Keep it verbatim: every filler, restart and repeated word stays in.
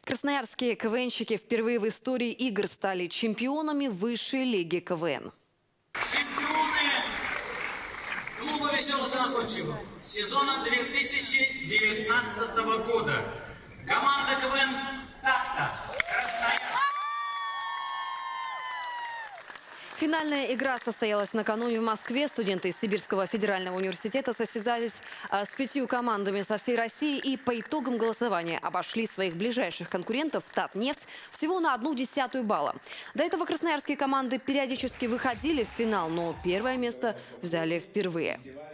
Красноярские КВНщики впервые в истории игр стали чемпионами высшей лиги КВН. Чемпионы клуба веселых находчивых сезона две тысячи девятнадцатого года. Команда КВН «Так-то». Красноярск. Финальная игра состоялась накануне в Москве. Студенты из Сибирского федерального университета состязались а, с пятью командами со всей России и по итогам голосования обошли своих ближайших конкурентов «Татнефть» всего на одну десятую балла. До этого красноярские команды периодически выходили в финал, но первое место взяли впервые.